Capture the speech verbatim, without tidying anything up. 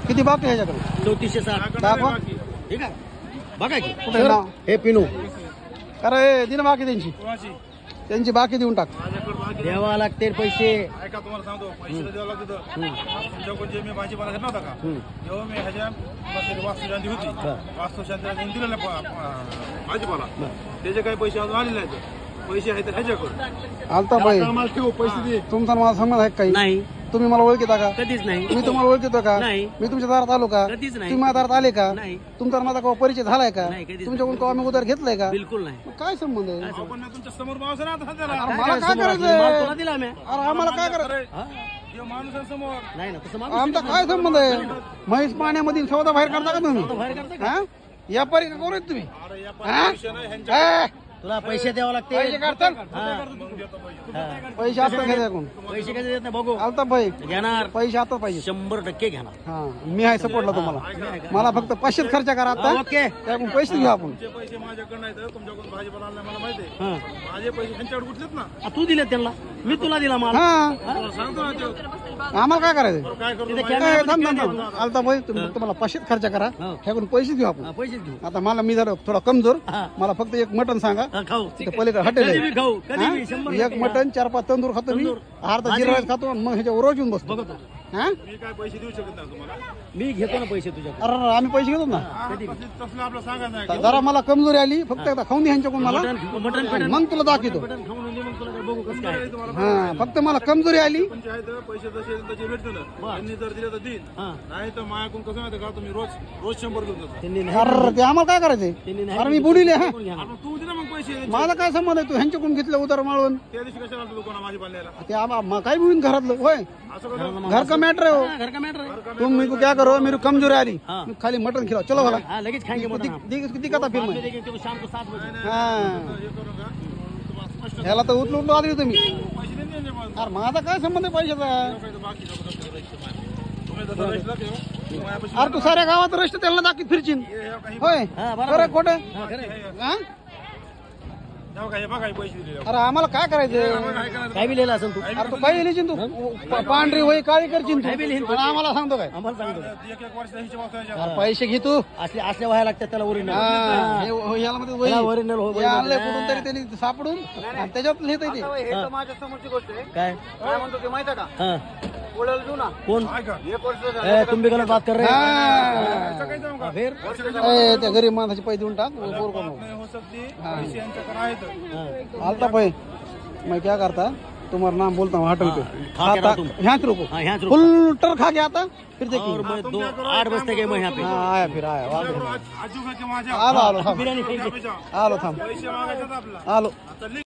किती बाकी आहे ह्याच्याकडे? चौतीसशे साठ दाखवा. ठीक आहे बघा की कुठे नाव? हे पिनू अरे दिन बाकी त्यांची त्यांची बाकी देऊन टाक. द्यावा लागते पैसे. ऐका तुम्हाला सांगतो पैसे द्यावं लागतं. तुमच्याकडून जे मी भाजीपाला घेत नव्हता का तेव्हा मी ह्याच्या वास्तुशांती होती वास्तुशांती दिलेला भाजीपाला त्याचे काही पैसे अजून आलेले नाहीत. पैसे आहेत ह्याच्याकडून आलता बाई मला ठेव पैसे दे. तुमचा मला संबंध आहे काही? नाही तुम्ही मला ओळखीता का? कधीच नाही. मी तुम्हाला ओळखीतो का? नाही. मी तुमच्या दारात आलो का? कधीच नाही. तुम्ही माझ्या दारात आले का? नाही. तुमचा माझा केव्हा परिचय झालाय का? नाही, कधीच तुमच्याकडून केव्हा मी उधार घेतलाय का? बिलकुल नाही. मग काय संबंध आहे? आपण मी तुमच्या समोर माणूस आहे ना आता सध्याला. अरे मला काय माल करायचंय? तुला दिला मी. अरे आम्हाला काय करायचं? हे माणूस आहे समोर नाही ना तसं माणूस आमचा काय संबंध आहे? म्हैस पाण्यामधील सौदा बाहेर काढता का तुम्ही? बाहेर करता हा? व्यापारी का करू तुम्ही? अरे या हा? पैसे नाही ह्यांच्या ए, तुला पैसे द्यावं लागते. पैसे काढतात? पैसे आता घ्या कोण? पैसे कधी देत नाही बघू. आलता भाई घेणार पैसे आता पाहिजे. शंभर टक्के घेणार. हा मी आहे सपोर्टला तुम्हाला. मला फक्त पाचशेच खर्च करा आता. ओके. त्याकडून पैसे घेऊ आपण. तुमचे पैसे माझ्याकडे नाही तर तुमच्याकडून भाजीपाला आणला मला माहिती आहे. हा. माझे पैसे ह्यांच्याकडे उठलेत ना. आ, तू दिले त्यांना मी तुला दिला माल. हा तुम्हाला सांगतो ना ते. आम्हाला काय करायचं? काय करतो तिथे माहिती काय कॅमेरा थांब मध्ये थांब थांब. आलता भाई तुम्ही तुम्हाला पाचशेच खर्च करा. हो. ह्याकडून पैसे घेऊ आपण. हा, पैसेच घेऊ. आता मला मी जरा थोडा कमजोर. हा. मला फक्त एक मटन सांगा. हा, खाऊ तिथे पलीकडे हॉटेल कधी बी आहे. खाऊ कधी हा? बी शंभर एक टक्के. मटन चार पाच तंदूर खातो मी. तंदूर. अर्धा भाजी. जिरा राईस खातो आणि मग ह्याच्यावर रोज येऊन बसतो. बघतो हा? मी काय पैसे देऊ शकत नाही तुम्हाला. मी घेतो ना पैसे तुझ्याकडे. अरे अरे, आम्ही पैसे घेतो ना. कधी बी. तसलं तसलं आपलं सांगायचं नाही. जरा मला कमजोरी आली फक्त एकदा खाऊन दे ह्यांच्याकडून मला. मटण मटण पटण मग तुला दाखवतो. मटण खाऊन दे मग तुला काय बघू कसं काय. हा फक्त मला कमजोरी आली. तुमचे आहेत पैसे जसे तसे भेटतील ना. त्यांनी जर दिले तर देईन. हा. नाही तर माझ्याकडून कसं माहिती का तुम्ही रोज रोज शंभर घेऊन जाता. त्यांनी नाही अरे ते आम्हाला काय करायचंय? त्यांनी नाही अरे मी बुडीले हा. कोण घेणार? आपण तू दे ना मग पैसे. माझा काय संबंध आहे? तू ह्यांच्याकडून घेतलं उधार माळून. त्या दिवशी कशाला आलतो दुकाना माझी बांधायला. ते आम्हा म- काय बोलून घरातलं होय असं कसं घर का मॅटर है वो. हा, घर का मॅटर है. तुम मेरे को क्या करो मेरी कमजोरी आ रही. हाँ। मैं खाली मटन खिलाओ चलो वाला. हाँ लगेच खाएंगे मटन हम. दिखता फिर बाद में मैं. देखेंगे तेरे को शाम को सात बजे. हा हे करू का तुम्हाला स्पष्ट ह्याला तर उचलून उचलून आली तुम्ही. पैसे देऊन द्यायचे मग. अरे माझा काय संबंध आहे पैशाचा? काही तर बाकी नको दाखवू रजिस्टर मध्ये. तुम्ही जसं रजिस्टर दाखवा, माझ्यापाशी अरे तू साऱ्या गावात रस्ते त्याला दाखवी फिरशील हे हे काही होय. हा, बरोबर. खरं खोटं हा, खरं आहे. हा? हे बघा, हे बघा, हे पैसे दिले. अरे आम्हाला काय करायचं? काय करायचं? काय बी लिहिलं असेल तू. अरे तू काही लिहिशील तू पा- पांढरी होई काळी करशील तू काय बी लिहिन तू. आणि आम्हाला सांगतो काय? आम्हाला सांगतो एक एक वर्ष हिशोब असायचा. अरे पैसे घे तू. असले असल्या व्हायला लागतात त्याला ओरिजिनल. हा, हे हो- याला मध्ये वही. त्याला original हो- हे आणलंय कुठून तरी त्यांनी सापडून आणि त्याच्यात लिहित ते. हे तर माझ्या समोरची गोष्ट आहे. काय काय म्हणतो ते माहिती आहे का? हा ओळख देऊ ना. कोण ऐका. एक वर्ष झालं. ए, तुम भी गलत बात कर रहे हा. हैं. काही जाऊ का? फिर ए, त्या गरीब माणसाचे पैसे देऊन टाक बोर करू नको. नाही हो सकती. पैसे यांच्याकडे आहेत. हाँ. आलता भाई मैं क्या करता तुम्हारा नाम बोलता हूँ होटल पे खा के रहो तुम. यहाँ से रुको हाँ यहाँ से रुको. फुल टर खा के आता फिर और देखिए. मैं दो आठ बजते गए मैं यहाँ पे. हाँ आया फिर आया आलो आज- आजू का माझ्या आलो आलो थांब बिर्याणी खायची. आलो थांब पैसे मागायचे आपला आलो आता